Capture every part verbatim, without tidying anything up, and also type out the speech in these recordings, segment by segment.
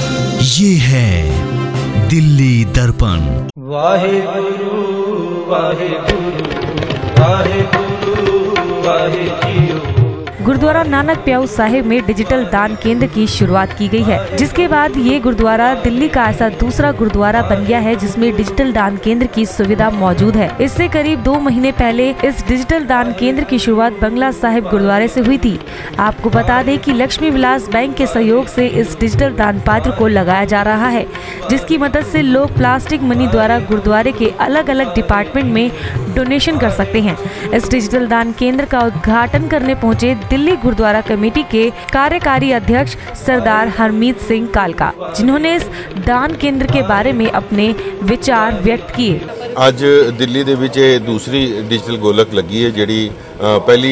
ये है दिल्ली दर्पण। वाहे गुरु वाहे गुरु वाहे गुरु वाहे जियो। गुरुद्वारा नानक प्याऊ साहिब में डिजिटल दान केंद्र की शुरुआत की गई है, जिसके बाद ये गुरुद्वारा दिल्ली का ऐसा दूसरा गुरुद्वारा बन गया है जिसमें डिजिटल दान केंद्र की सुविधा मौजूद है। इससे करीब दो महीने पहले इस डिजिटल दान केंद्र की शुरुआत बंगला साहिब गुरुद्वारे से हुई थी। आपको बता दें कि लक्ष्मी विलास बैंक के सहयोग से इस डिजिटल दान पात्र को लगाया जा रहा है, जिसकी मदद से लोग प्लास्टिक मनी द्वारा गुरुद्वारे के अलग अलग डिपार्टमेंट में डोनेशन कर सकते हैं। इस डिजिटल दान केंद्र का उद्घाटन करने पहुंचे दिल्ली गुरुद्वारा कमेटी के कार्यकारी अध्यक्ष सरदार हरमीत सिंह कालका, जिन्होंने इस दान केंद्र के बारे में अपने विचार व्यक्त किए। ਅੱਜ ਦਿੱਲੀ ਦੇ ਵਿੱਚ ਇਹ ਦੂਸਰੀ ਡਿਜੀਟਲ ਗੋਲਕ ਲੱਗੀ ਹੈ, ਜਿਹੜੀ ਪਹਿਲੀ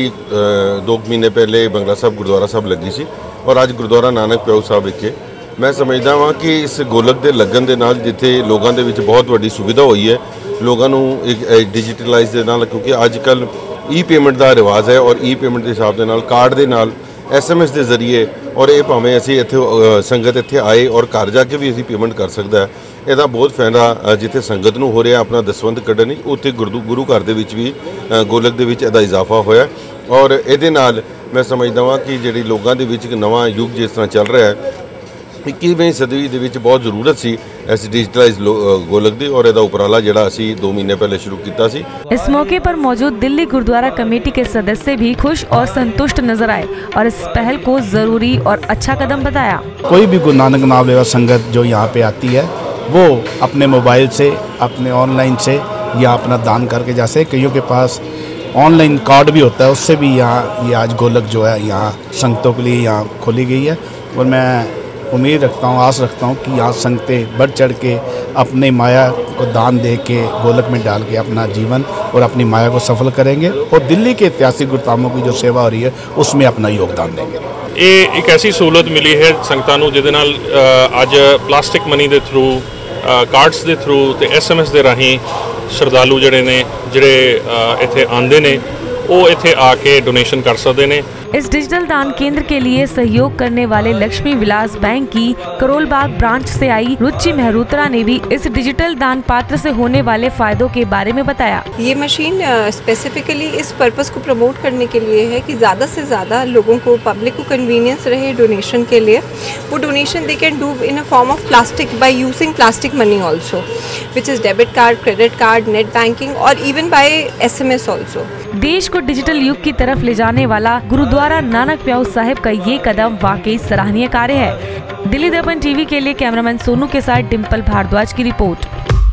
ਦੋ ਮਹੀਨੇ ਪਹਿਲੇ ਬੰਗਲਾ ਸਾਹਿਬ ਗੁਰਦੁਆਰਾ ਸਾਹਿਬ ਲੱਗੀ ਸੀ ਔਰ ਅੱਜ ਗੁਰਦੁਆਰਾ ਨਾਨਕ ਪਿਆਊ ਸਾਹਿਬ ਵਿਖੇ। ਮੈਂ ਸਮਝਦਾ ਹਾਂ ਕਿ ਇਸ ਗੋਲਕ ਦੇ ਲੱਗਣ ਦੇ ਨਾਲ ਜਿੱਥੇ ਲੋਕਾਂ ਦੇ ਵਿੱਚ ਬਹੁਤ ਵੱਡੀ ਸੁਵਿਧਾ ਹੋਈ ਹੈ, ਲੋਕਾਂ ਨੂੰ ਇੱਕ ਡਿਜੀਟਲਾਈਜ਼ ਦੇ ਨਾਲ, ਕਿਉਂਕਿ ਅੱਜ ਕੱਲ੍ਹ ई पेमेंट का रिवाज है और ई पेमेंट के हिसाब के नाल कार्ड के नाल एस एम एस के जरिए और ये भावें असी इत्थे संगत इत्थे आए और घर जाके भी असी पेमेंट कर सकता है। ਇਹਦਾ बहुत फायदा जिथे संगत ਨੂੰ हो रहा अपना दसवंध ਕੱਢਣੀ, ਉੱਥੇ ਗੁਰੂ ਗੁਰੂ ਘਰ ਦੇ ਵਿੱਚ ਵੀ ਗੋਲਕ ਦੇ ਵਿੱਚ ਇਹਦਾ ਇਜ਼ਾਫਾ ਹੋਇਆ ਔਰ ਇਹਦੇ ਨਾਲ मैं समझदा वां कि ਜਿਹੜੀ ਲੋਕਾਂ ਦੇ ਵਿੱਚ ਇੱਕ ਨਵਾਂ ਯੁੱਗ ਜਿਸ ਤਰ੍ਹਾਂ ਚੱਲ ਰਿਹਾ है, इक्कीसवीं सदी ਦੇ ਵਿੱਚ बहुत ਜ਼ਰੂਰਤ ਸੀ ऐसी डिजिटलाइज गोलक दी और उपराला जड़ा असी दो महीने पहले शुरू किया सी। इस मौके पर मौजूद दिल्ली गुरुद्वारा कमेटी के सदस्य भी खुश और संतुष्ट नजर आए और इस पहल को जरूरी और अच्छा कदम बताया। कोई भी गुरु नानक नाम लेवा संगत जो यहाँ पे आती है वो अपने मोबाइल से, अपने ऑनलाइन से या अपना दान करके, जैसे कईयों के पास ऑनलाइन कार्ड भी होता है, उससे भी यहाँ ये आज गोलक जो है यहाँ संगतों के लिए यहाँ खोली गई है। और मैं उम्मीद रखता हूँ, आस रखता हूँ कि यहाँ संगतें बढ़ चढ़ के अपने माया को दान दे के गोलक में डाल के अपना जीवन और अपनी माया को सफल करेंगे और दिल्ली के ऐतिहासिक गुरुधामों की जो सेवा हो रही है उसमें अपना योगदान देंगे। ये एक ऐसी सहूलत मिली है संगतां नूं जिहदे नाल अज प्लास्टिक मनी के थ्रू, कार्ड्स के थ्रू ते एस एम एस के राही श्रद्धालु जिहड़े ने जिहड़े इत्थे आंदे ने वो इत्थे आके डोनेशन कर सकते हैं। इस डिजिटल दान केंद्र के लिए सहयोग करने वाले लक्ष्मी विलास बैंक की करोल बाग ब्रांच से आई रुचि मेहरोत्रा ने भी इस डिजिटल दान पात्र से होने वाले फायदों के बारे में बताया। ये मशीन स्पेसिफिकली इस पर्पस को प्रमोट करने के लिए है कि ज़्यादा से ज़्यादा लोगों को, पब्लिक को कन्वीनियंस रहे डोनेशन के लिए। वो डोनेशन दे can do in a form of plastic by using plastic money also, which is debit card, credit card, net banking और even by S M S also. देश को डिजिटल युग की तरफ ले जाने वाला गुरुद्वारा नानक प्याऊ साहिब का ये कदम वाकई सराहनीय कार्य है। दिल्ली दर्पण टीवी के लिए कैमरामैन सोनू के साथ डिम्पल भारद्वाज की रिपोर्ट।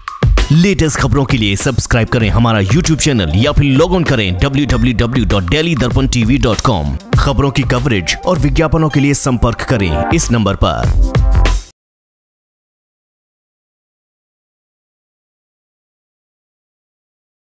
लेटेस्ट खबरों के लिए सब्सक्राइब करें हमारा यूट्यूब चैनल या फिर लॉग ऑन करें W W W dot Daily Darpan TV dot com. खबरों की कवरेज और विज्ञापनों के लिए संपर्क करें इस नंबर पर।